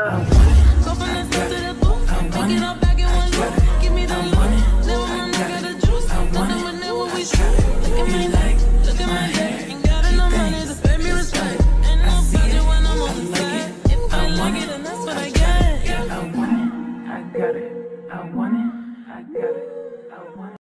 Go from the top to the booth, make it all back in one loop. Give me the loot, now I'm got the juice. Nothing but never we shoot. Look at me like, look at my head. Ain't got enough money to pay me respect. Ain't no budget when I'm on the set. If I like it, then that's what I get. I want it, I got it. I want it, I got it. I want it.